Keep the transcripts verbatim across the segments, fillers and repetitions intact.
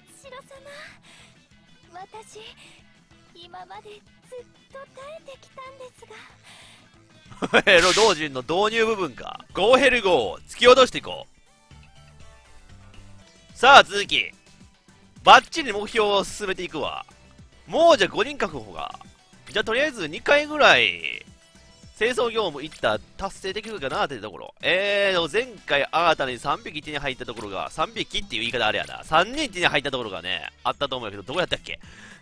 八代様、私今までずっと耐えてきたんですが。 ヘロ同人の導入部分か。ゴーヘルゴーを突き落としていこう。さあ続きバッチリ目標を進めていくわ。もうじゃごにん確保が。じゃあとりあえずにかいぐらい清掃業務いった達成できるかなっていうところ。えーと前回新たにさんびき手に入ったところが、さんびきっていう言い方あれやな、さんにん手に入ったところがねあったと思うんやけど、どこやったっけ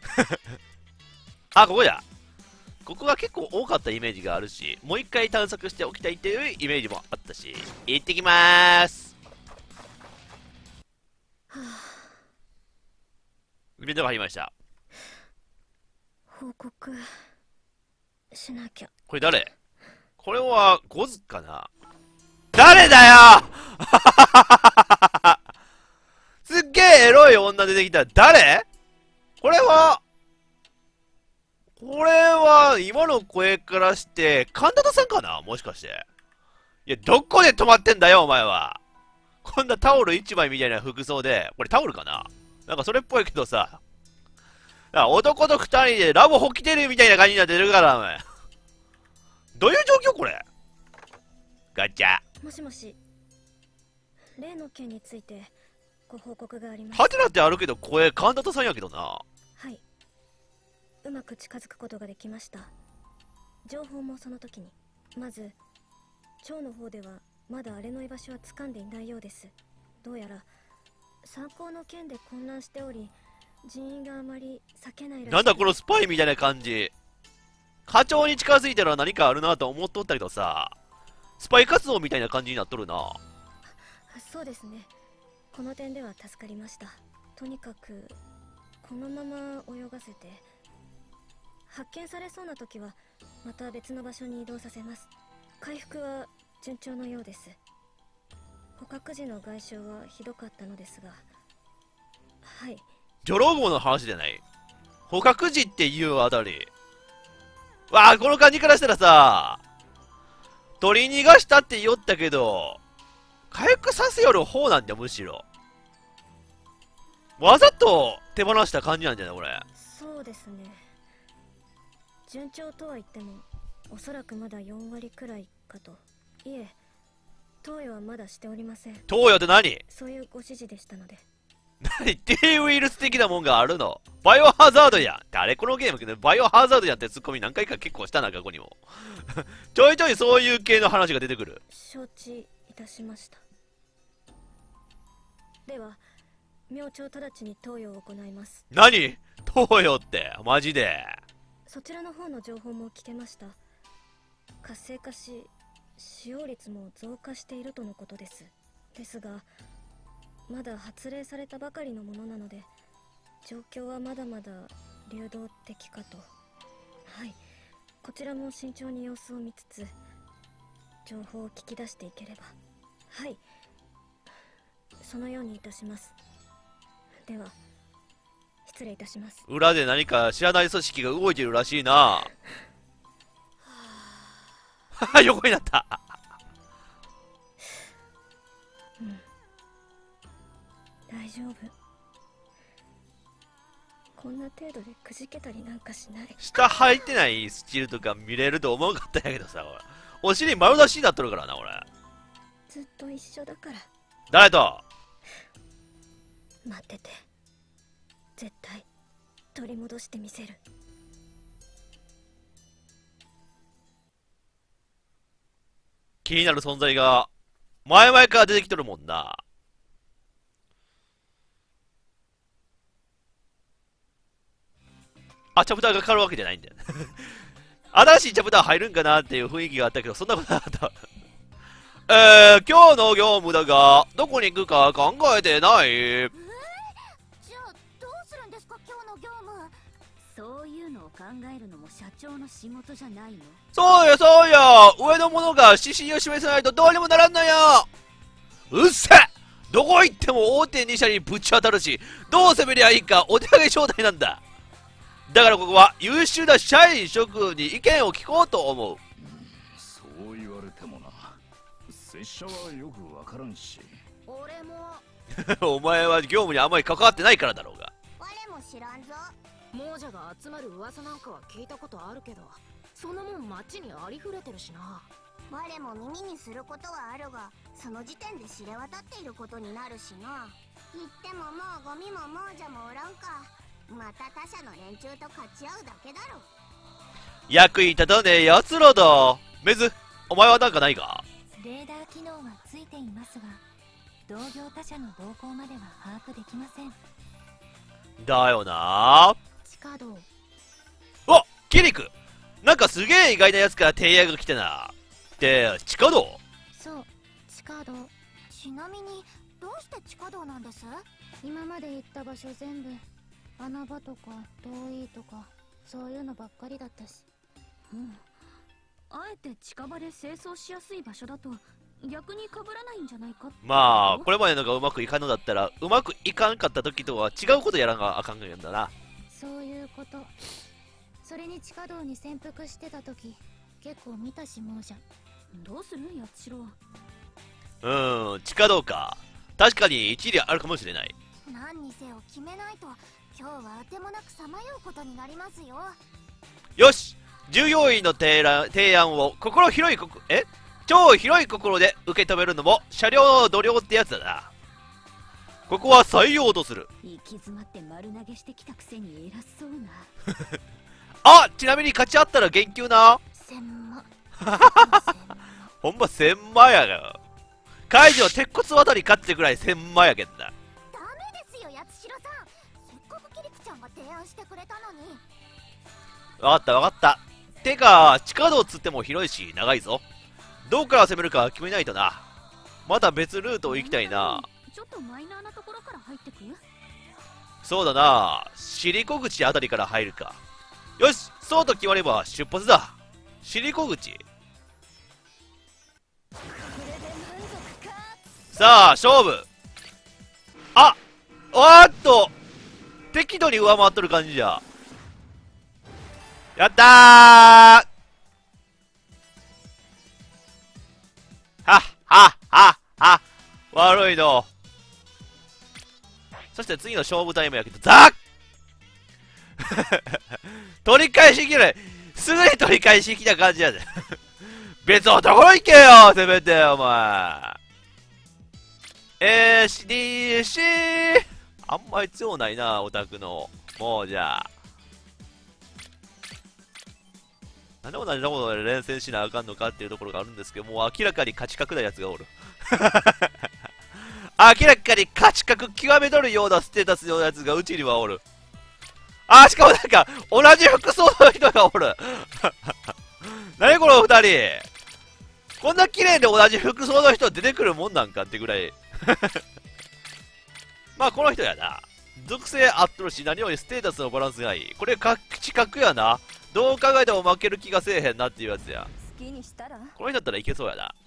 あ、ここや。ここが結構多かったイメージがあるし、もう一回探索しておきたいっていうイメージもあったし、行ってきまーす。イベントが入りました。 報告しなきゃ。 これ誰？これはゴズかな。誰だよすっげえエロい女出てきた。誰？これはこれは今の声からして神田さんかな、もしかして。いや、どこで止まってんだよお前は。こんなタオル一枚みたいな服装で、これタオルかな、なんかそれっぽいけどさ、なんか男と二人でラブホ来てるみたいな感じになってるから、お前。どういう状況これ。ガチャ。 もしもし、例の件についてご報告があります。 ハテナってあるけど声神田さんやけどな。 はい、うまく近づくことができました。情報もその時に。まず町の方ではまだあれの居場所は掴んでいないようです。どうやら参考の件で混乱しており、人員があまり避けないらしい。 なんだこのスパイみたいな感じ。課長に近づいたら何かあるなと思っとったけどさ、スパイ活動みたいな感じになっとるな。 そうですね、この点では助かりました。とにかくこのまま泳がせて、発見されそうな時はまた別の場所に移動させます。回復は順調のようです。捕獲時の外傷はひどかったのですが。はい。 ジョロウゴの話じゃない、捕獲時っていうあたり。わあ、この感じからしたらさ、取り逃がしたって言おったけど回復させよる方なんだよ。むしろわざと手放した感じなんじゃないこれ。 そうですね、順調とは言ってもおそらくまだよんわりくらいかと。いえ、投与はまだしておりません。 投与って何？ そういうご指示でしたので。 何 T ウイルス的なもんがあるの？バイオハザードやん。誰このゲームけど、バイオハザードやんってツッコミ何回か結構したな、過去にも。ちょいちょいそういう系の話が出てくる。 承知いたしました。では明朝直ちに投与を行います。 何？投与ってマジで。 そちらの方の情報も聞けました。活性化し使用率も増加しているとのことです。ですがまだ発令されたばかりのものなので、状況はまだまだ流動的かと。はい、こちらも慎重に様子を見つつ情報を聞き出していければ。はい、そのようにいたします。では失礼いたします。 裏で何か知らない組織が動いてるらしいな。横になった。 うん、大丈夫。こんな程度でくじけたりなんかしない。 下履いてないスチールとか見れると思うかったんやけどさ、俺お尻丸出しになっとるからな。俺ずっと一緒だから。 誰と？ 待ってて、絶対取り戻してみせる。 気になる存在が前々から出てきとるもんな。あ、チャプターが変わるわけじゃないんだよ。新しいチャプター入るんかなっていう雰囲気があったけど、そんなことなかった。えー、今日の業務だが、どこに行くか考えてない？えー、 じゃあどうするんですか今日の業務。そういうのを考えるのも社長の仕事じゃないの？ そうよそうよ、上の者が指針を示さないとどうにもならんのよ。うっせ！どこ行っても大手に社にぶち当たるし、どう攻めりゃいいかお手上げ状態なんだ。だからここは優秀な社員諸君に意見を聞こうと思う。 そう言われてもな、拙者はよくわからんし。 俺もお前は業務にあまり関わってないからだろうが。 我も知らんぞ。 亡者が集まる噂なんかは聞いたことあるけど、そのもん町にありふれてるしな。 我も耳にすることはあるが、その時点で知れ渡っていることになるしな。言ってももうゴミも亡者もおらんか。また他者の連中と勝ち合うだけだろ。 役に立たねえ奴らだ。メズ、お前はなんかないか？ レーダー機能はついていますが、同業他社の動向までは把握できません。 だよな。 地下道。 お、キリク、なんかすげえ意外なやつから提案が来てな。って地下道？ そう、地下道。 ちなみにどうして地下道なんです？ 今まで行った場所全部穴場とか遠いとかそういうのばっかりだったし。 うん。あえて近場で清掃しやすい場所だと逆に被らないんじゃないかって。 まあこれまでのがうまくいかんのだったら、うまくいかんかった時とは違うことやらなあかんんだな。 そういうこと。それに地下道に潜伏してた時結構見たし亡者。 どうする八代。 うーん、地下道か。確かに一理あるかもしれない。 何にせよ決めないと今日はあてもなくさまようことになりますよ。 よし、従業員の提案提案を心広いここえ超広い心で受け止めるのも車両の度量ってやつだな。ここは採用とする。 行き詰まって丸投げしてきたくせに偉そうな。 あ、ちなみに勝ち合ったら言及な。 千万。 ほんま千万やが。カイジは鉄骨渡り勝ってくらい千万やけんだ。 ダメですよ八代さん。せっかくキリクちゃんが提案してくれたのに。 わかったわかった。てか地下道つっても広いし長いぞ。どこから攻めるか決めないとな。また別ルートを行きたいな。 ちょっとマイナーなところから入ってく？ そうだな、尻子口あたりから入るか。よし、そうと決まれば出発だ。尻子口。さあ勝負。あ、おーっと適度に上回っとる感じじゃ。やったー。はっはっはっは。悪いの。そして次の勝負タイムやけど、ザッ取り返しきれ。すぐに取り返しきた感じやで。別のところ行けよ、せめて、お前。えー、し、りーしー。あんまり強ないな、オタクの。もう、じゃあ。なんで同じところで連戦しなあかんのかっていうところがあるんですけど、もう明らかに勝ち確なやつがおる。明らかに勝ち確極めとるようなステータスのやつがうちにはおる。あー、しかもなんか、同じ服装の人がおる。何この二人。こんな綺麗で同じ服装の人出てくるもんなんかってぐらい。まあこの人やな。属性合っとるし、何よりステータスのバランスがいい。これ勝ち確やな。どう考えても負ける気がせえへんなっていうやつや。 好きにしたら。 この人だったらいけそうやな。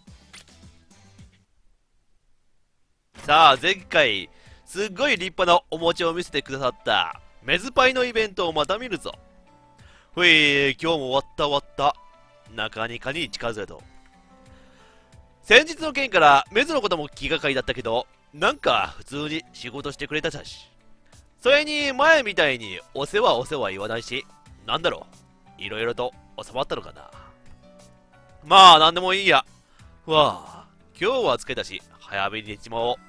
さあ前回すっごい立派なお餅を見せてくださったメズパイのイベントをまた見るぞ。ふい、今日も終わった終わった。中にかに近づけと。先日の件からメズのことも気がかりだったけど、なんか普通に仕事してくれたし。それに前みたいにお世話お世話言わないし、なんだろう、いろいろと収まったのかな。まあなんでもいいや。わあ、今日はつけたし早めに寝ちまおう。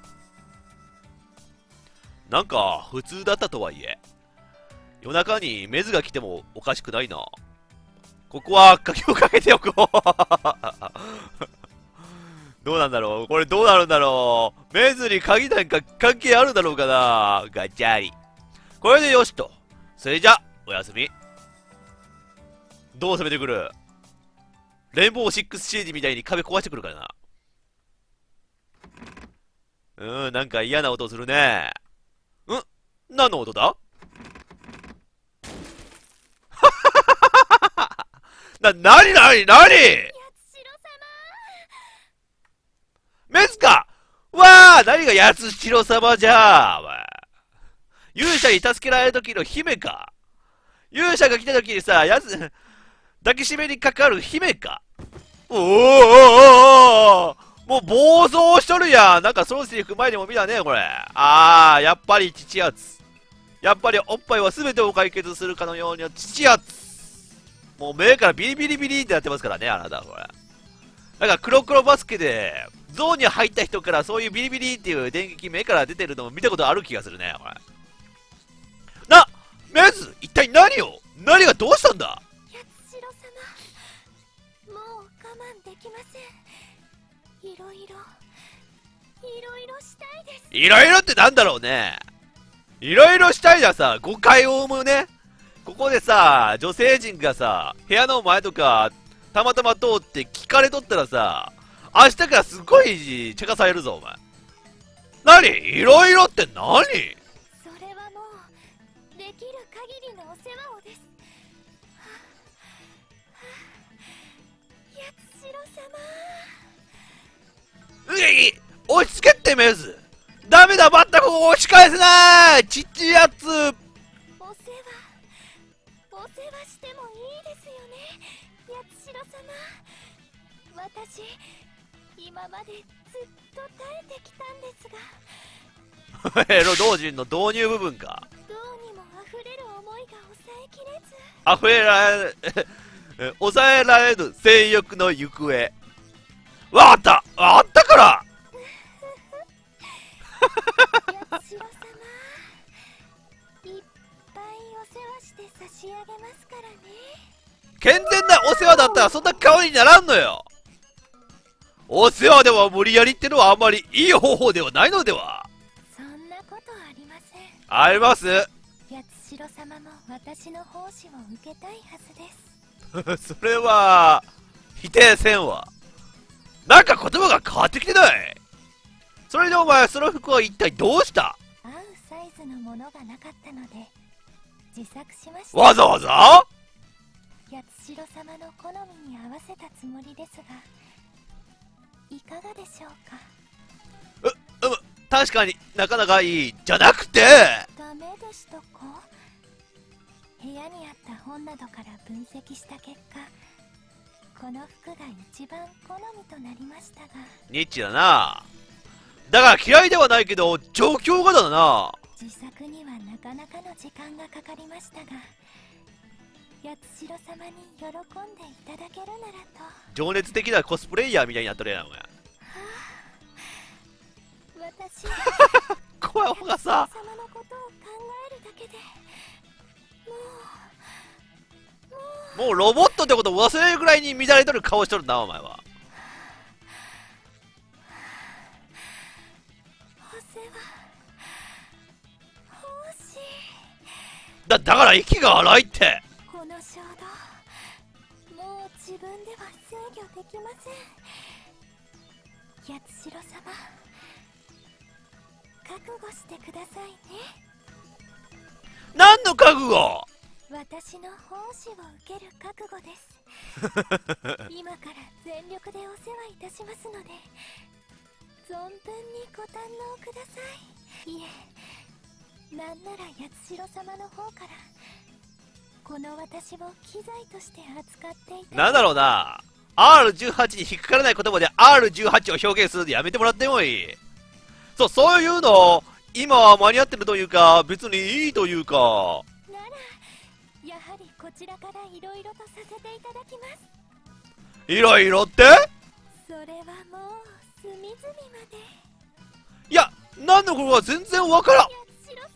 なんか普通だったとはいえ、夜中にメズが来てもおかしくないな。ここは鍵をかけておこう。どうなんだろう、これどうなるんだろう。メズに鍵なんか関係あるだろうかな。ガチャリ。これでよしと。それじゃおやすみ。どう攻めてくる？レインボーシックスシージみたいに壁壊してくるからな。うーん、なんか嫌な音するね。ん？何の音だ？な、なになになに？メズか！わあ、何が八代様じゃあ。勇者に助けられる時の姫か。勇者が来た時にさ、やつ、抱きしめにかかる姫か。おーおーおーおーもう暴走しとるやん。なんかそのセリフ前にも見たね、これ。あー、やっぱり父やつ。やっぱりおっぱいは全てを解決するかのように父やつ。もう目からビリビリビリってなってますからね、あなた、これ。なんか黒黒バスケで、ゾーンに入った人からそういうビリビリっていう電撃目から出てるのも見たことある気がするね、これ。な、メズ、一体何を何がどうしたんだ。 八代様、もう我慢できません。いろいろいろいろしたいです。 いろいろってなんだろうね。いろいろしたいじゃさ、誤解を生むね。ここでさ、女性陣がさ、部屋の前とか、たまたま通って聞かれとったらさ、明日からすごい茶化されるぞ、お前。何いろいろって何。 それはもうできる限りのお世話をです。はあはあ、八代様。 うい、落ち着けってメズ。ダメだ、まったく押し返せない。ちっちいやつ。 お世話お世話してもいいですよね、八代様。私今までずっと耐えてきたんですが、 エロ同人の導入部分か。 どうにも溢れる思いが抑えきれず。 溢れられる抑えられる性欲の行方。わかった、あったから八代様、いっぱいお世話して差し上げますからね。 健全なお世話だったらそんな顔にならんのよ。お世話では無理やりってのはあんまりいい方法ではないのでは。 そんなことありません。 あります。 八代様も私の奉仕を受けたいはずです。 それは否定せんわ。なんか言葉が変わってきてない。それでお前その服は一体どうした。 合うサイズのものがなかったので自作しました。 わざわざ八代様の好みに合わせたつもりですが、いかがでしょうか。 う、うむ、確かになかなかいい。じゃなくてダメでしたか。部屋にあった本などから分析した結果、この服が一番好みとなりましたが。 ニッチだな。だから嫌いではないけど状況がだな。 自作にはなかなかの時間がかかりましたが、八代様に喜んでいただけるならと。 情熱的なコスプレイヤーみたいになっとるやんお前。 はあ、私声が八代さ、 様のことを考えるだけでもうもうもうロボットってことを忘れるぐらいに乱れとる顔しとるなお前は。 お世話奉仕。 だだから息が荒いって。 この衝動、もう自分では制御できません。八代様、覚悟してくださいね。 何の覚悟。 私の奉仕を受ける覚悟です。今から全力でお世話いたしますので、存分にご堪能ください。いえ、なんなら八代様の方からこの私を機材として扱っていた。 なんだろうな、 アールじゅうはち に引っかからない言葉で アールじゅうはち を表現するのやめてもらってもいい。そう、そういうの今は間に合ってるというか別にいいというか。 ならやはりこちらからいろいろとさせていただきます。 いろいろってそれはもう隅々まで。 いや、何のことか全然わからん。 八代様、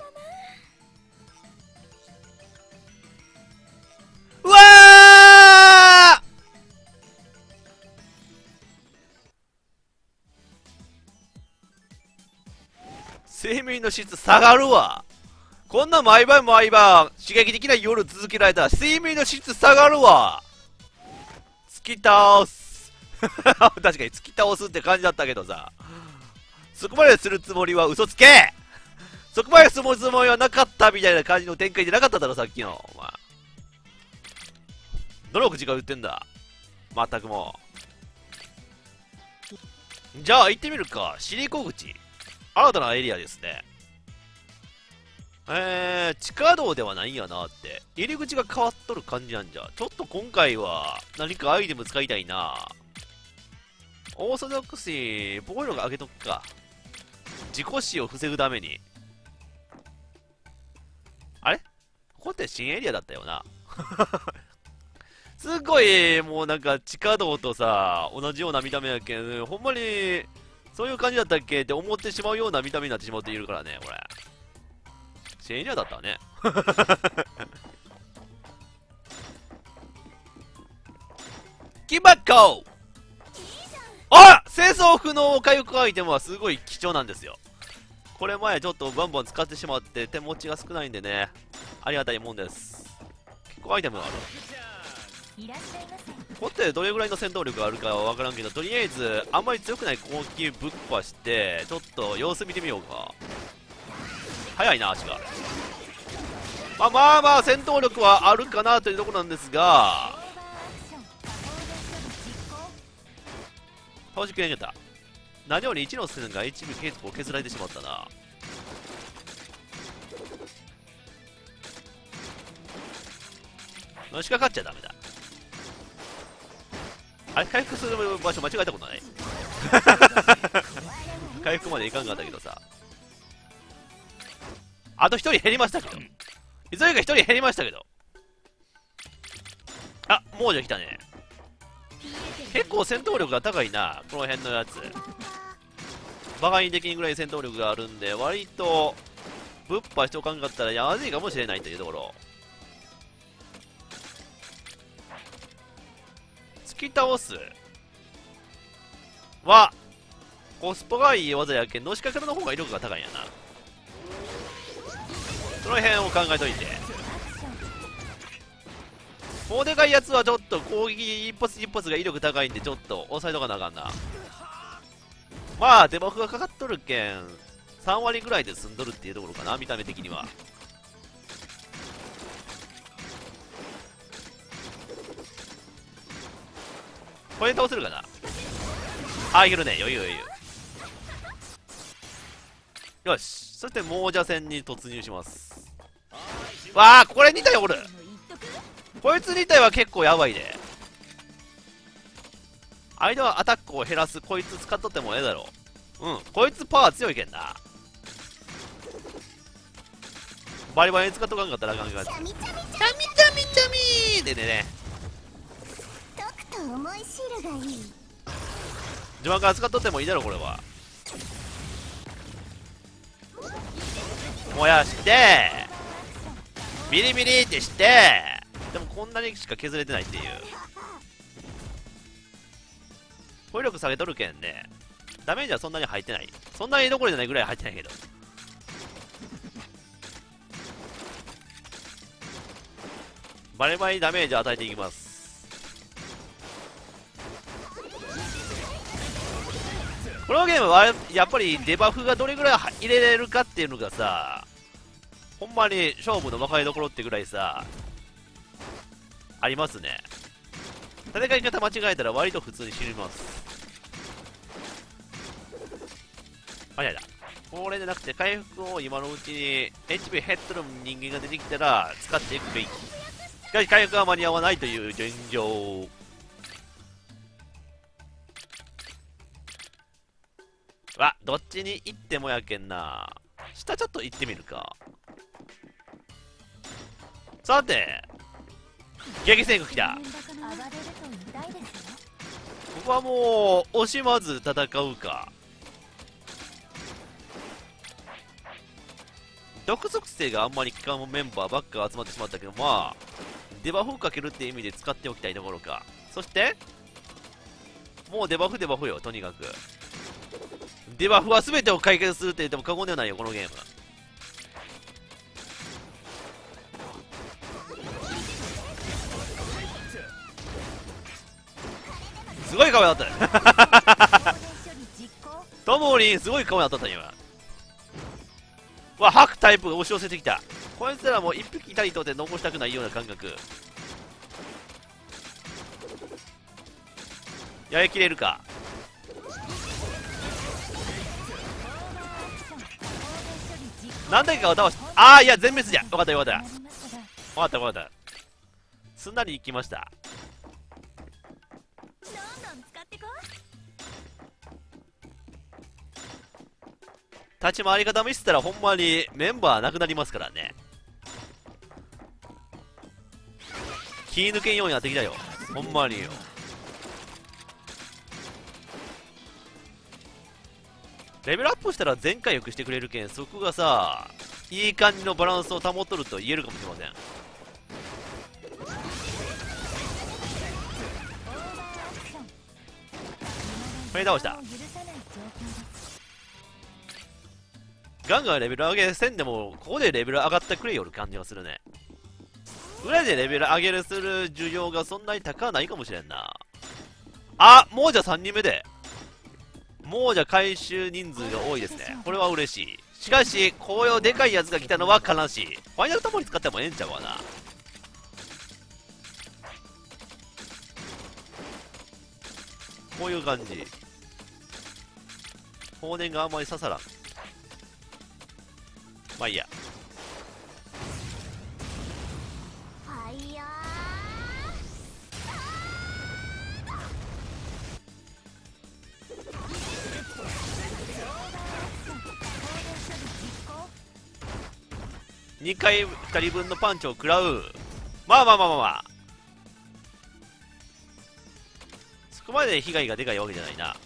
うわー、睡眠の質下がるわ。こんな毎晩毎晩刺激的な夜続けられたら睡眠の質下がるわ。突き倒す確かに突き倒すって感じだったけどさ、そこまでするつもりは嘘つけ。そこまでするつもりはなかったみたいな感じの展開じゃなかっただろさっきのお前。どの口が言ってんだまったくもう。じゃあ行ってみるか。尻小口、新たなエリアですね。えー、地下道ではないんやなって。入り口が変わっとる感じなんじゃ。ちょっと今回は何かアイテム使いたいな。 オーソドックスに防御力上げとくか。自己死を防ぐために。あれここって新エリアだったよな。すっごい、もうなんか地下道とさ、同じような見た目やけん、ほんまに、そういう感じだったっけって思ってしまうような見た目になってしまっているからね、これ。新エリアだったね。木箱あ清掃不能回復アイテムはすごい貴重なんですよ。これ前ちょっとバンバン使ってしまって手持ちが少ないんでね、ありがたいもんです。結構アイテムがある。 いらっしゃいませ。 ここってどれぐらいの戦闘力があるかはわからんけど、とりあえずあんまり強くない攻撃ぶっ破してちょっと様子見てみようか。早いな足が。まあまあまあ戦闘力はあるかなというところなんですが、倒しきれんかった。何よりいちの線が一部結構削られてしまったな。のしかかっちゃダメだ。あれ回復する場所間違えたことない回復までいかんかったけどさ。あとひとり減りましたけど、いつの間にかひとり減りましたけど、あ、亡者来たね。結構戦闘力が高いな、この辺のやつ。バカにできんぐらい戦闘力があるんで、割とぶっ破しておかんかったらやずいかもしれないというところ。突き倒すはコスパがいい技やけん、のしかからの方が威力が高いんやな。その辺を考えといて。もうでかいやつはちょっと攻撃一発一発が威力高いんで、ちょっと抑えとかなあかんな。まあデバフがかかっとるけんさん割ぐらいで済んどるっていうところかな、見た目的には。これ倒せるかな。あ、いけるね、余裕余裕。よし、そして亡者戦に突入します。わあ、これに体おる。こいつに体は結構やばいで。相手はアタックを減らす、こいつ使っとってもええだろう。うん、こいつパワー強いけんな。バリバリに使っとかんかったらあかんかった。チャミチャミチャミチャミチャミでね。 解くと重い汁がいい。 自慢から使っとってもいいだろこれは。燃やしてビリビリってして、でもこんなにしか削れてないっていう。攻撃力下げとるけんね、ダメージはそんなに入ってない。そんなにどころじゃないぐらい入ってないけど、バリバリダメージを与えていきます。このゲームはやっぱりデバフがどれぐらい入れれるかっていうのがさ、ほんまに勝負の分かりどころってぐらいさありますね。戦い方間違えたら割と普通に死にます。あ、いやいや、これでなくて回復を今のうちに エイチピー 減っとる人間が出てきたら使っていくべき。しかし回復は間に合わないという現状。わ、どっちに行ってもやけんな。下ちょっと行ってみるか。さて、激戦区来た。ここはもう惜しまず戦うか。毒属性があんまり効かんメンバーばっか集まってしまったけど、まあデバフをかけるっていう意味で使っておきたいところか。そしてもうデバフデバフよ、とにかくデバフは全てを解決するって言っても過言ではないよ、このゲーム。すごい顔になったトモリンすごい顔になったった今。わ、吐くタイプが押し寄せてきた。こいつらも一匹たりとって残したくないような感覚。やりきれるか。何だかを倒し、ああ、いや全滅じゃ。よかったよかったよかったよかった。すんなりいきました。 立ち回り方見せたらほんまにメンバーなくなりますからね。気抜けんようになってきたよ、ほんまによ。レベルアップしたら全回復してくれるけん、そこがさ、いい感じのバランスを保っとると言えるかもしれません。これ倒した。ガンガンレベル上げせんでも、ここでレベル上がってくれよる感じがするね。裏でレベル上げるする需要がそんなに高ないかもしれんな。あ、亡者さんにんめで。亡者回収人数が多いですね。これは嬉しい。しかし、こういうでかいやつが来たのは悲しい。ファイナルタモリ使ってもええんちゃうわな。こういう感じ。放電があんまり刺さらん。まあいいや。 ファイヤにかいふたりぶんのパンチを食らう。まあまあまあまあまあ、そこまで被害がでかいわけじゃないな。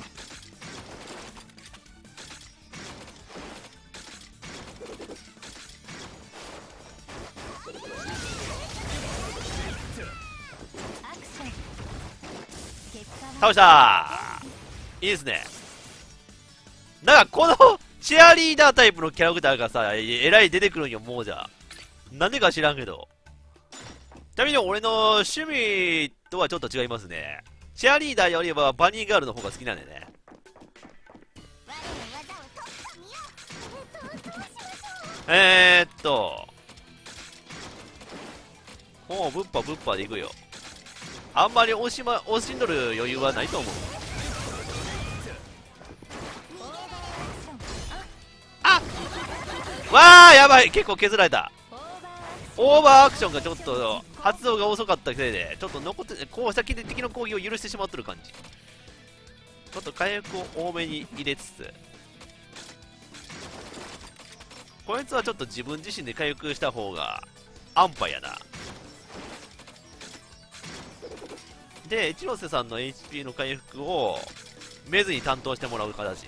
倒したー。いいですね。なんかこのチアリーダータイプのキャラクターがさ、えらい出てくるんよ、もうじゃ。なんでか知らんけど。ちなみに俺の趣味とはちょっと違いますね。チアリーダーよりはバニーガールの方が好きなんでね。えーっと。もうぶっぱぶっぱでいくよ。あんまり押しま、押しんどる余裕はないと思う。あっわあやばい、結構削られた。オーバーアクションがちょっと発動が遅かったせいでちょっと残ってこう先で敵の攻撃を許してしまってる感じ。ちょっと回復を多めに入れつつ、こいつはちょっと自分自身で回復した方が安牌やな。で一ノ瀬さんの エイチピー の回復をメズに担当してもらう形。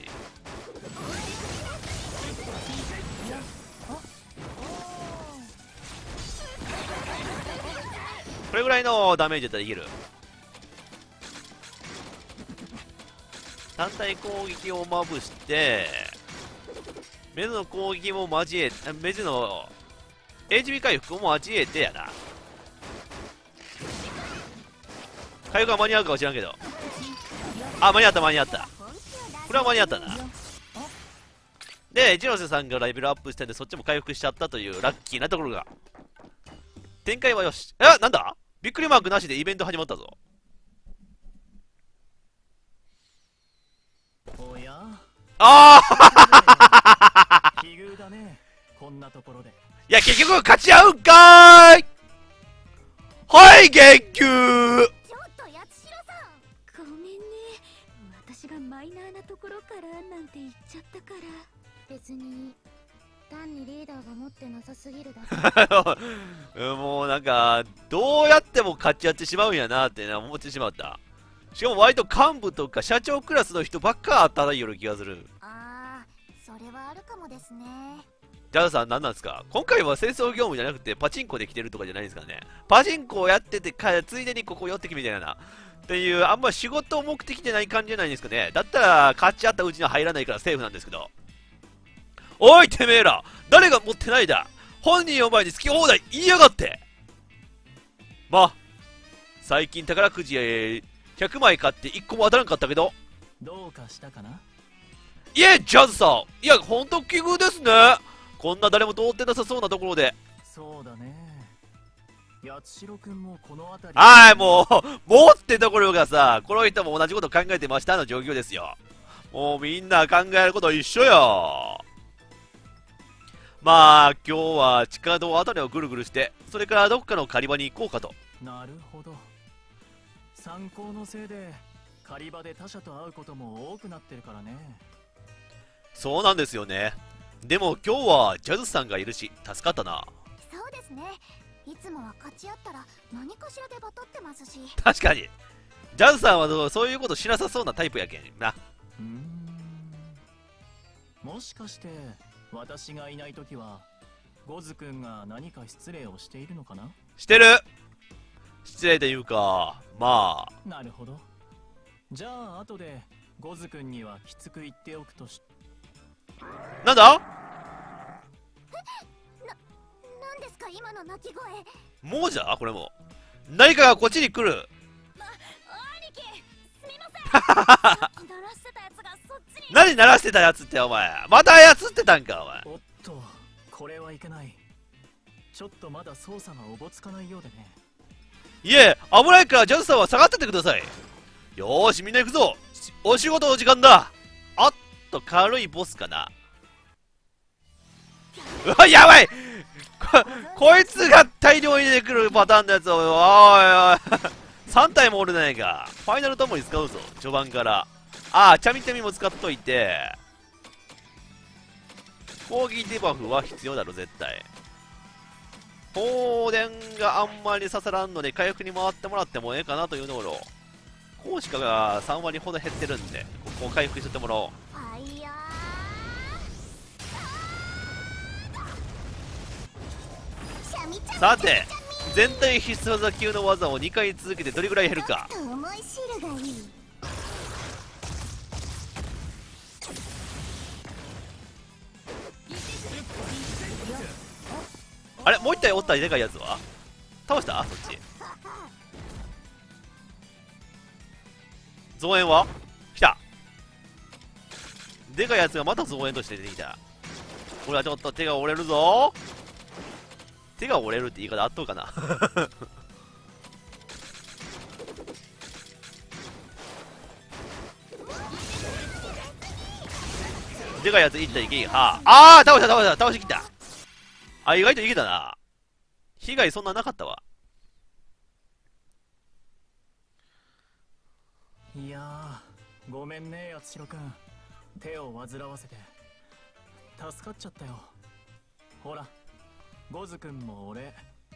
これぐらいのダメージだったらいける。単体攻撃をまぶしてメズの攻撃も交えメズの エイチピー 回復も交えてやな。回復は間に合うかは知らんけど、あ、間に合った間に合った。これは間に合ったな。で一ノ瀬さんがレベルアップしたんでそっちも回復しちゃったというラッキーなところが。展開はよし。え、なんだびっくりマークなしでイベント始まったぞ。 おやああ奇遇だね、こんなところで。 いや結局勝ち合うんかーい。はい言及。 ちょっと八代さん、 ごめんね、私がマイナーなところからなんて言っちゃったから。別に単にリーダーが持ってなさすぎるだけ。 もうなんかどうやっても勝ち合ってしまうんやなってな思ってしまった。しかも割と幹部とか社長クラスの人ばっか当たらんよる気がする。 あー、それはあるかもですね。 ジャズさん何なんですか。今回は清掃業務じゃなくてパチンコで来てるとかじゃないですかね。パチンコをやっててかついでにここ寄ってきみたいなっていう、あんま仕事目的でない感じじゃないですかね。だったら勝ち合ったうちには入らないからセーフなんですけど。おいてめえら、誰が持ってないだ。本人を前に好き放題言いやがって。まあ最近宝くじひゃくまい買っていっこも当たらんかったけど。 どうかしたかな。 いえジャズさん、いやほんと奇遇ですね。こんな誰も通ってなさそうなところで。 そうだね、八代くんもこの辺り。 はい、もうもうってところがさ、この人も同じこと考えてましたの状況ですよ。もうみんな考えること一緒よ。まあ今日は地下道あたりをぐるぐるして、それからどっかの狩り場に行こうかと。 なるほど、参考のせいで狩り場で他者と会うことも多くなってるからね。 そうなんですよね。でも今日はジャズさんがいるし助かったな。 そうですね。いつもは勝ち合ったら何かしらでバトってますし。 確かにジャズさんはどうそういうことしなさそうなタイプやけんな。 うーん、もしかして私がいないときはゴズ君が何か失礼をしているのかな。 してる。失礼というか、まあなるほど。じゃあ後でゴズ君にはきつく言っておくとし。 なんだ。 何ですか今の鳴き声。 もうじゃこれも何かがこっちに来る。 兄貴すみませんさっき鳴らしてたやつがそっちに。 何鳴らしてたやつってお前。また操ってたんかお前。 おっと、これはいけない。ちょっとまだ操作がおぼつかないようでね。 いえ、危ないからジャズさんは下がってってください。よーしみんな行くぞ。お仕事の時間だ。あっと軽いボスかな。うわやばい。こ, こいつが大量に出てくるパターンのやつを、おいおいさん体もおるじゃないか。ファイナルともに使うぞ序盤から。ああチャミチャミも使っといて、攻撃デバフは必要だろ絶対。放電があんまり刺さらんので回復に回ってもらってもええかなというところ。公式がさん割ほど減ってるんでここを回復してってもらおう。 ファイヤー。シャミちゃんさて全体必須技級の技をにかい続けてどれぐらい減るか。 ちょっと重い汁がいい。 あれもう一体おったりでかいやつは倒した。そっち増援は来た。でかいやつがまた増援として出てきた。これはちょっと手が折れるぞ。手が折れるって言い方あっとうかなでかいやついったらいけんはあ。あー倒した倒した倒してきた。あ意外といけたな。被害そんななかったわ。 いやーごめんねやつしろくん、手を煩わせて。助かっちゃったよ。ほらゴズくんも俺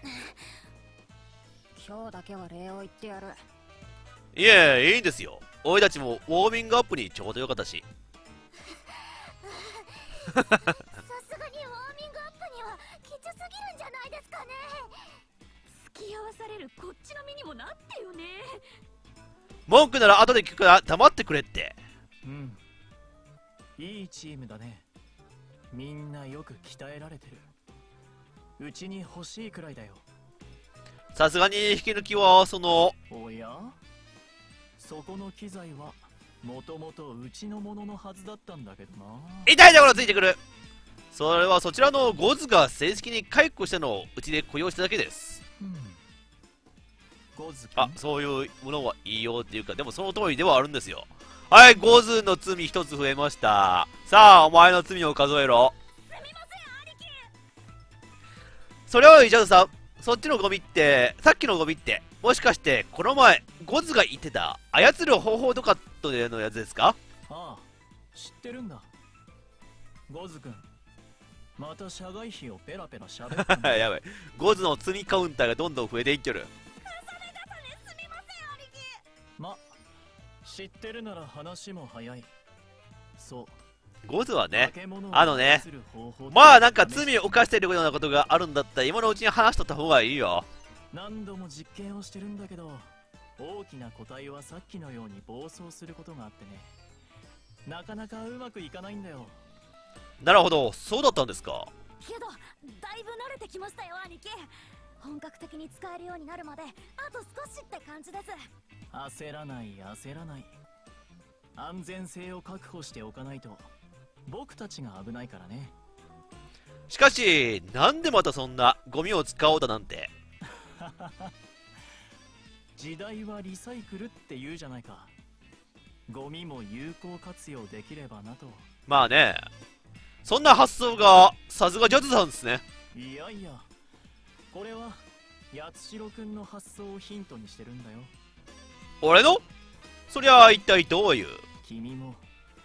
今日だけは礼を言ってやる。 いえいいんですよ。俺たちもウォーミングアップにちょうどよかったしさすがにウォーミングアップにはきつすぎるんじゃないですかね。 付き合わされるこっちの身にもなってよね。 文句なら後で聞くから黙ってくれって。 うん、いいチームだね。みんなよく鍛えられてる。うちに欲しいくらいだよ。 さすがに引き抜きはそのおや、そこの機材はもともとうちのもののはずだったんだけどな。 痛いところついてくる。それはそちらのゴズが正式に解雇したのをうちで雇用しただけです。 うん、ゴズ君あそういうものはいいよっていうか、でもその通りではあるんですよ。はいゴズの罪一つ増えました。さあお前の罪を数えろ。それをジャズさん、そっちのゴミってさっきのゴミってもしかしてこの前ゴズが言ってた操る方法とかとでのやつですか。 ああ知ってるんだ。ゴズ君また社外費をペラペラしゃべったんだ。 やばいゴズの罪カウンターがどんどん増えていってる。 ま知ってるなら話も早い。そうゴズはね化け物をあのね操る方法ってまあなんか罪を犯しているようなことがあるんだったら今のうちに話しとった方がいいよ。 何度も実験をしてるんだけど、大きな個体はさっきのように暴走することがあってね、なかなかうまくいかないんだよ。 なるほどそうだったんですか。 けどだいぶ慣れてきましたよ兄貴。本格的に使えるようになるまであと少しって感じです。 焦らない焦らない。安全性を確保しておかないと僕たちが危ないからね。 しかしなんでまたそんなゴミを使おうだなんて。 時代はリサイクルって言うじゃないか。ゴミも有効活用できればなと。 まあねそんな発想がさすがジャズさんですね。 いやいやこれは八代くんの発想をヒントにしてるんだよ。 俺のそりゃ一体どういう。 君も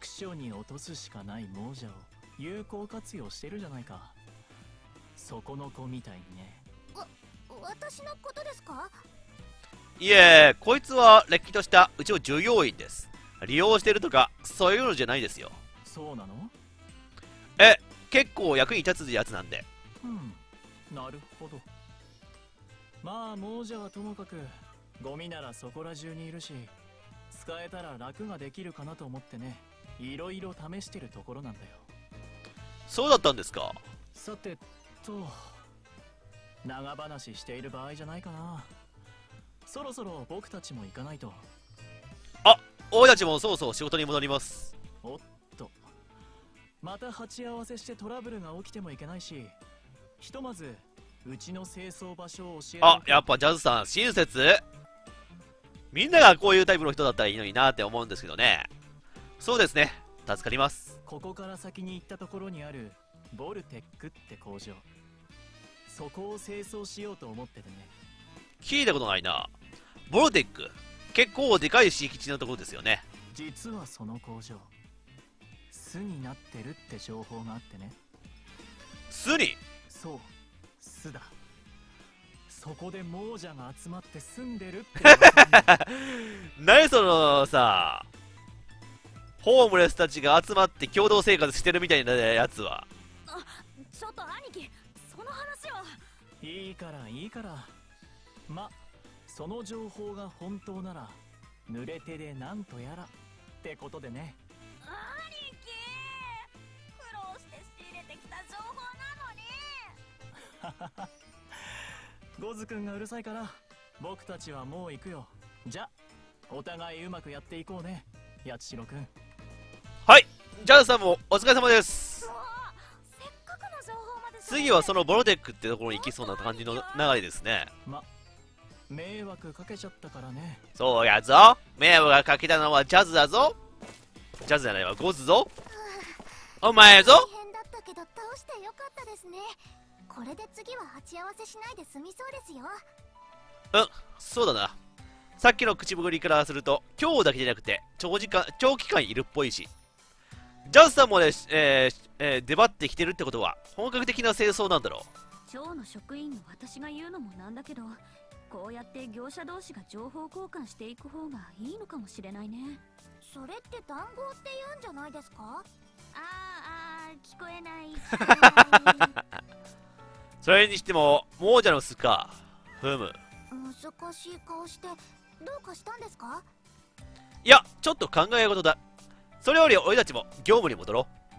クションに落とすしかない亡者を有効活用してるじゃないか。そこの子みたいにね。 私のことですか？ いえ、こいつはれっきとしたうちの従業員です。利用してるとかそういうのじゃないですよ。 そうなの？ え、結構役に立つやつなんで。 うん、なるほど。まあ亡者はともかくゴミならそこら中にいるし、使えたら楽ができるかなと思ってね、いろいろ試してるところなんだよ。 そうだったんですか。 さてと、長話している場合じゃないかな。そろそろ僕たちも行かないと。 あ、俺たちもそろそろ仕事に戻ります。 おっと、また鉢合わせしてトラブルが起きてもいけないし、ひとまずうちの清掃場所を教える。 あ、やっぱジャズさん親切。みんながこういうタイプの人だったらいいのになって思うんですけどね。そうですね、助かります。 ここから先に行ったところにあるボルテックって工場、そこを清掃しようと思っててね。 聞いたことないな。ボルテック、結構でかい敷地のところですよね。 実はその工場巣になってるって情報があってね。 巣に？ そう、巣だ。そこで亡者が集まって住んでるって何そのさ、ホームレスたちが集まって共同生活してるみたいなやつは。 あ、ちょっと兄貴、その話は。 いいからいいから。ま、その情報が本当なら濡れ手でなんとやらってことでね。 兄貴、苦労して仕入れてきた情報なのに。 ゴズくんがうるさいから僕たちはもう行くよ。じゃ、お互いうまくやっていこうね、八代くん。 はい、ジャズさんもお疲れ様です。 もうせっかくの情報まで。 次はそのボルテックってところに行きそうな感じの流れですね。 ま、迷惑かけちゃったからね。 そうやぞ、迷惑がかけたのはジャズだぞ。ジャズじゃないわ、ゴズぞ。お前ぞ。 大変だったけど倒してよかったですね。これで次は鉢合わせしないで済みそうですよ。 うん、そうだな。さっきの口ぶりからすると今日だけじゃなくて長時間長期間いるっぽいし、ジャズさんもね、えーえー、出張ってきてるってことは本格的な清掃なんだろう。 町の職員の私が言うのもなんだけど、こうやって業者同士が情報交換していく方がいいのかもしれないね。 それって談合って言うんじゃないですか？ あーあー、聞こえない聞こえないそれにしても亡者の巣か。ふむ、 難しい顔してどうかしたんですか？ いや、ちょっと考え事だ。それより俺たちも業務に戻ろう。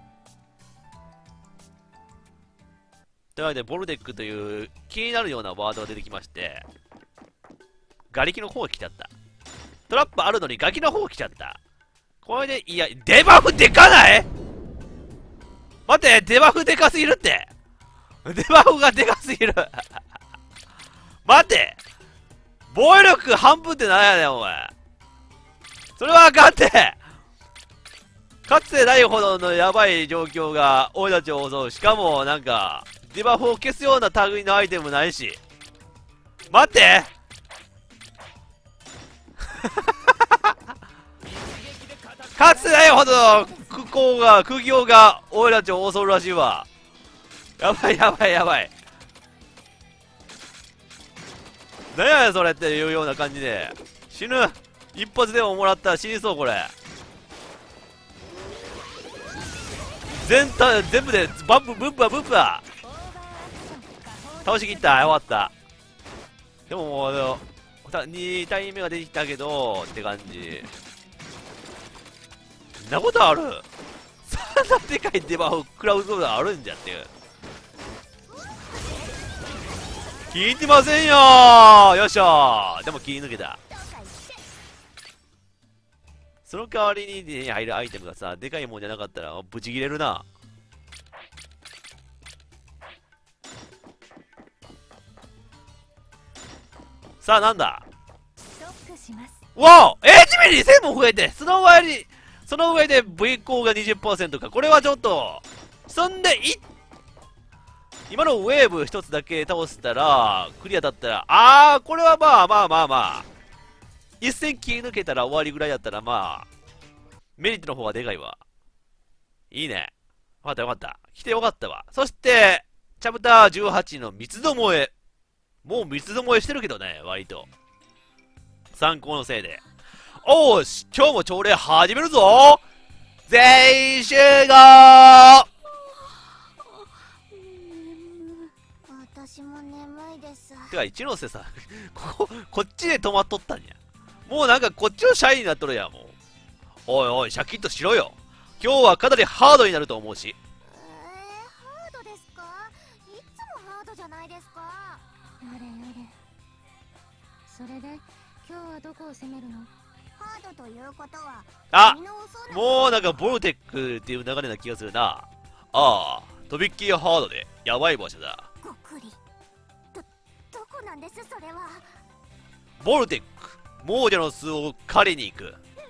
というわけでボルテックという気になるようなワードが出てきまして、ガリキの方が来ちゃった。トラップあるのにガキの方が来ちゃった。これで、いや、デバフでかない？待って、デバフでかすぎるって。デバフがでかすぎる待って、防衛力半分ってなんやねんお前。それはあかんって。かつてないほどのやばい状況が俺たちを襲う。しかもなんかデバフを消すような類のアイテムないし。待ってかつてないほどの苦行が苦行が俺たちを襲うらしいわ。やばいやばいやばい。何やねんそれっていうような感じで死ぬ。一発でももらったら死にそう。これ全体全部でバンプブンプはブンプは倒しきった。よかった。でももうに体目が出てきたけどって感じ。そんなことある？そんなでかいデバフを食らうことがあるんじゃっていう。聞いてませんよー。よっしゃー。でも切り抜けた。その代わりに手に入るアイテムがさ、でかいもんじゃなかったらブチ切れるな。さあなんだ。 ショックします。 わお エイチピー にせんも増えて、その上にその上で V 効が にじゅっパーセント か。これはちょっとそんでい今のウェーブ一つだけ倒したらクリアだったら、あーこれはまあまあまあまあ一戦切り抜けたら終わりぐらいだったらまあメリットの方がでかいわ。 いいね。わかったよかった。来てよかったわ。そして、チャプターじゅうはちの三つどもえ。もう三つどもえしてるけどね、割と。参考のせいで。おーし、今日も朝礼始めるぞ。全員集合。 私も眠いです。 てか、一ノ瀬さん、ここ、こっちで止まっとったんや。もうなんかこっちのシャイになっとるやん、もう。おいおい、シャキッとしろよ。今日はかなりハードになると思うし。 えー、ハードですか？いつもハードじゃないですか。 あれあれ。それで今日はどこを攻めるの？ ハードということはあ、 君の遅いもうなんかボルテックっていう流れな気がするな。ああ、とびっきりハードでやばい場所だ。 ごっくり。ど、どこなんですそれは。 ボルテック、亡者の巣を狩りに行く。 な、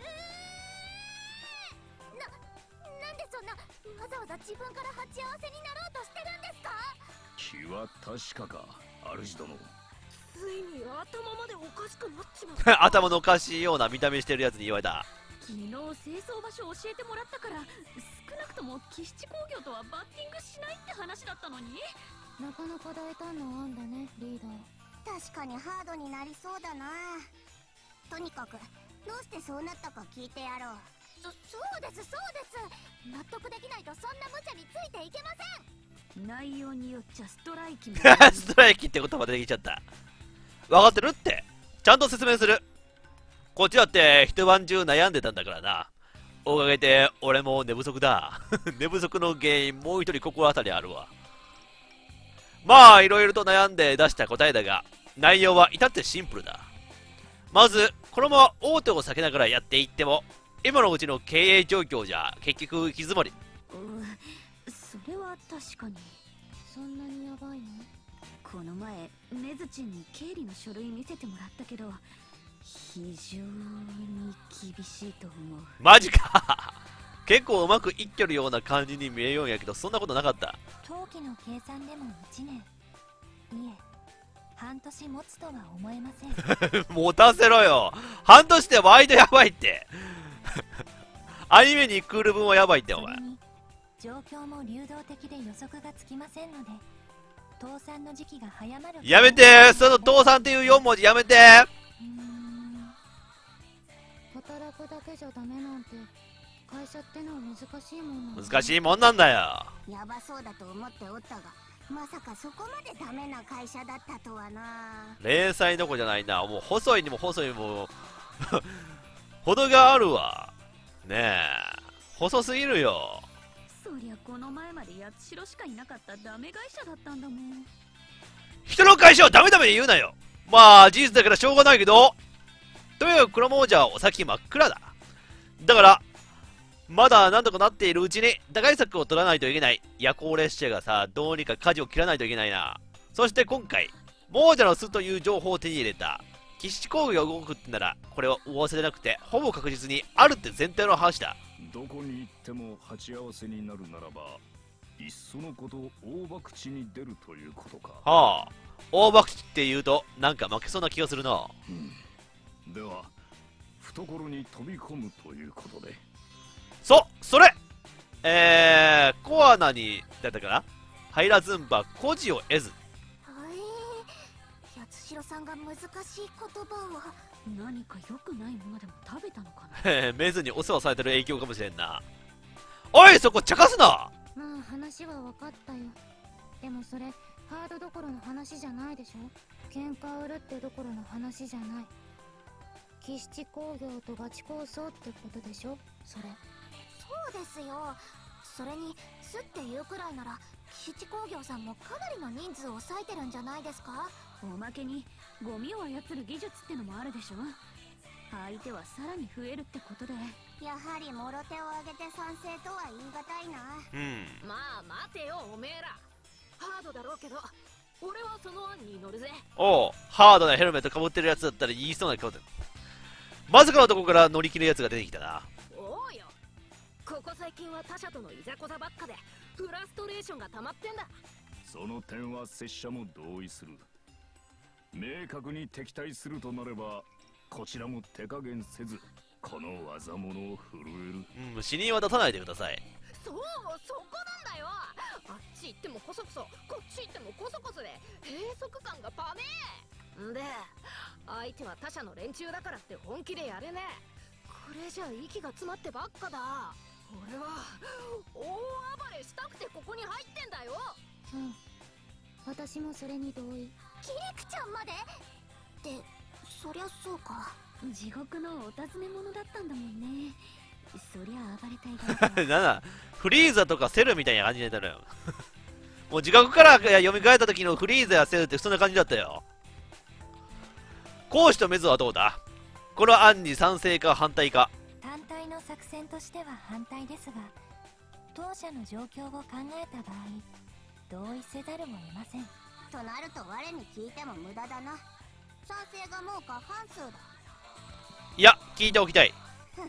なんでそんなわざわざ自分から鉢合わせになろうとしてるんですか？ 気は確かか、主殿。 ついに頭までおかしくなっちまった。 頭のおかしいような見た目してるやつに言われた。 昨日清掃場所教えてもらったから、少なくともキシチ工業とはバッティングしないって話だったのに。 なかなか大胆な案だね、リーダー。 確かにハードになりそうだな。とにかくどうしてそうなったか聞いてやろう。そ、そうですそうです。納得できないとそんな無茶についていけません。 内容によっちゃストライキもストライキって言葉出てきちゃった。分かってるって。ちゃんと説明する。こっちだって一晩中悩んでたんだからな。おかげで俺も寝不足だ。寝不足の原因もう一人心当たりあるわ。まあいろいろと悩んで出した答えだが、内容は至ってシンプルだ。まずこのまま大手を避けながらやっていっても今のうちの経営状況じゃ結局行き詰まり。 うん、それは確かに。 そんなにやばいの？ この前メズチンに経理の書類見せてもらったけど、非常に厳しいと思う。 マジか。結構うまくいっきょるような感じに見えようんやけど、そんなことなかった。 冬季の計算でもいちねん、いえ半年持つとは思えません。 持たせろよ。半年でワイドやばいって。アニメにクール分はやばいってお前。 それに状況も流動的で予測がつきませんので、倒産の時期が早まる。 やめて、その倒産っていうよん文字やめて。 うーん、働くだけじゃダメなんて会社ってのは難しいもんなの。 難しいもんなんだよ。 やばそうだと思っておったが、まさかそこまでダメな会社だったとはな。 零細どこじゃないな。もう細いにも細いにも程があるわ。ねえ、細すぎるよ。 そりゃこの前まで八代しかいなかったダメ会社だったんだもん。 人の会社をダメダメで言うなよ。まあ事実だからしょうがないけど、とにかく黒亡者はお先真っ暗だ。だからまだ何とかなっているうちに打開策を取らないといけない。夜行列車がさ、どうにか舵を切らないといけないな。そして今回亡者の巣という情報を手に入れた。キシ工業が動くってなら、これは噂でなくてほぼ確実にあるって前提の話だ。 どこに行っても鉢合わせになるならば、いっそのこと大博打に出るということか。 はあ、大博打って言うとなんか負けそうな気がするな。 うん、では懐に飛び込むということで。 そ、それえー、コアナにだったかな、入らずんば孤児を得ず。 えー、八代さんが難しい言葉を。 何か良くないものでも食べたのかな。 へへ、メズにお世話されてる影響かもしれんな。おい、そこ茶化すな。 まあ話は分かったよ。でもそれハードどころの話じゃないでしょ。喧嘩売るってどころの話じゃない。キシチ工業とガチ構想ってことでしょそれ。 そうですよ。それに巣っていうくらいならキシチ工業さんもかなりの人数を抑えてるんじゃないですか。 おまけにゴミを操る技術ってのもあるでしょ。相手はさらに増えるってことで。 やはりもろ手を挙げて賛成とは言い難いな。 うん。 まあ待てよおめえら。ハードだろうけど俺はその案に乗るぜ。 おう、ハードなヘルメットかぶってるやつだったら言いそうな顔で。まさかのとこから乗り切るやつが出てきたな。 おうよ、ここ最近は他者とのいざこざばっかでフラストレーションが溜まってんだ。 その点は拙者も同意する。明確に敵対するとなればこちらも手加減せずこの技物を震える。 うん、死人は出さないでください。 そう、そこなんだよ。あっち行ってもこそこそ、こっち行ってもこそこそで閉塞感がパネーんで、相手は他者の連中だからって本気でやれねえ。これじゃ息が詰まってばっかだ。俺は大暴れしたくてここに入ってんだよ。 うん、私もそれに同意。 キリクちゃんまでってそりゃそうか。 地獄のお尋ね者だったんだもんね。そりゃ暴れたい側だ。 なんだ、フリーザとかセルみたいな感じになったのよ。もう地獄から蘇った時のフリーザやセルってそんな感じだったよ。講師とメズはどうだ？この案に賛成か反対か。 単体の作戦としては反対ですが、当社の状況を考えた場合同意せざるを得ません。 となると我に聞いても無駄だな。賛成がもう過半数だ。 いや、聞いておきたい。 もちろん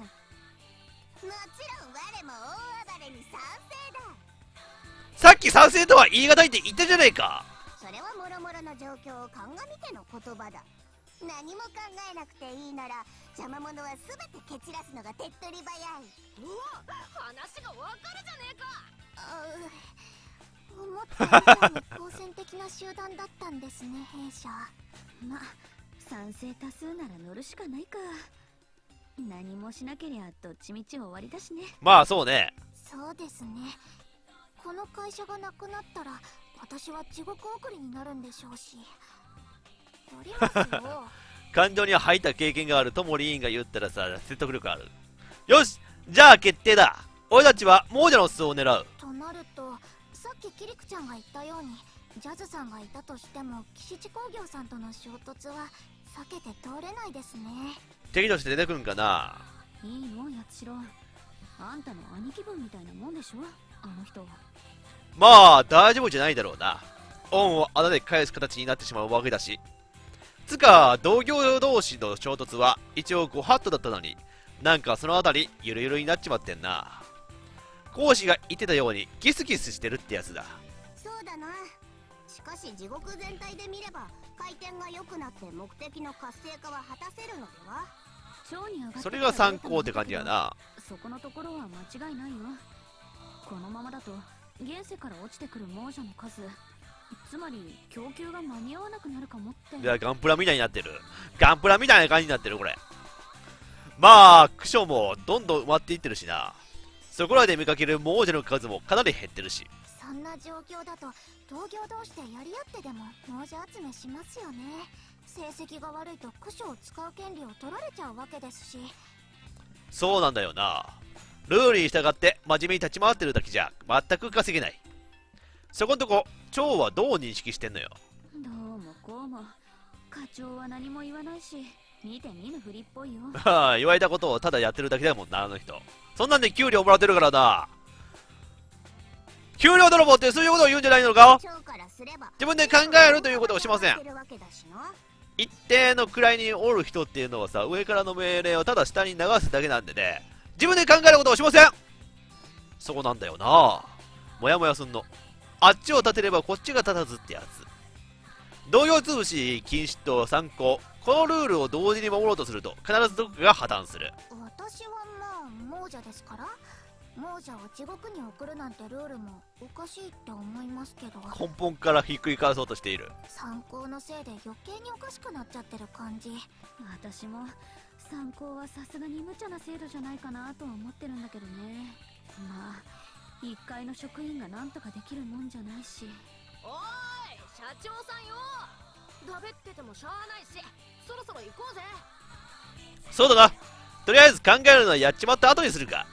我も大暴れに賛成だ。 さっき賛成とは言い難いって言ったじゃねえか。 それはもろもろの状況を鑑みての言葉だ。何も考えなくていいなら邪魔者は全て蹴散らすのが手っ取り早い。 おお、話がわかるじゃねえか。 あう思った以上に好戦的な集団だったんですね、弊社。 ま、賛成多数なら乗るしかないか。何もしなけりゃどっちみち終わりだしね。 まあそうね。 そうですね。この会社がなくなったら私は地獄送りになるんでしょうし。ありますよ。 感情に入った経験があるとモリーンが言ったらさ、説得力ある。よし、じゃあ決定だ。俺たちは亡者の巣を狙う。 となると、さっきキリクちゃんが言ったようにジャズさんがいたとしても岸地工業さんとの衝突は避けて通れないですね。 敵として出てくるんかな。 いいのやつしろ。あんたの兄貴分みたいなもんでしょ、あの人。 まあ大丈夫じゃないだろうな。恩を穴で返す形になってしまうわけだし。つか同業同士の衝突は一応ごハットだったのに、なんかそのあたりゆるゆるになっちまってんな。講師が言ってたようにギスギスしてるってやつだ。 そうだな。しかし地獄全体で見れば回転が良くなって目的の活性化は果たせるのでは。 蝶に上がってそれが参考って感じやな。 そこのところは間違いないよ。このままだと現世から落ちてくる亡者の数、つまり供給が間に合わなくなるかもって。 いや、ガンプラみたいになってる。ガンプラみたいな感じになってるこれ。まあクショもどんどん埋まっていってるしな。そこらで見かける亡者の数もかなり減ってるし。 そんな状況だと同業同士でやり合ってでも亡者集めしますよね。成績が悪いとクショを使う権利を取られちゃうわけですし。 そうなんだよな。ルールに従って真面目に立ち回ってるだけじゃ全く稼げない。そこんとこ蝶はどう認識してんのよ。 どうもこうも課長は何も言わないし、見て見ぬふりっぽいよ。 はあ、言われたことをただやってるだけだもんな、あの人。そんなんで給料もらってるからな。給料泥棒ってそういうことを言うんじゃないのか。 蝶からすれば自分で考えるということをしません。一定の位におる人っていうのはさ、上からの命令をただ下に流すだけなんでね、自分で考えることをしません。そこなんだよな。もやもやすんの。あっちを立てればこっちが立たずってやつ。同業潰し禁止と参考、このルールを同時に守ろうとすると必ずどこかが破綻する。 私はまあ亡者ですから、亡者を地獄に送るなんてルールもおかしいって思いますけど、 根本からひっくり返そうとしている。 参考のせいで余計におかしくなっちゃってる感じ。 私も参考はさすがに無茶な制度じゃないかなとは思ってるんだけどね。まあいっかいの職員がなんとかできるもんじゃないし。 おーい社長さんよ、だべっててもしゃあないし、そろそろ行こうぜ。 そうだな。とりあえず考えるのはやっちまった後にするか。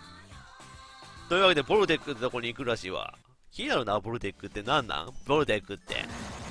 というわけでボルテックってとこに行くらしいわ。気になるな。ボルテックって何なん？ボルテックって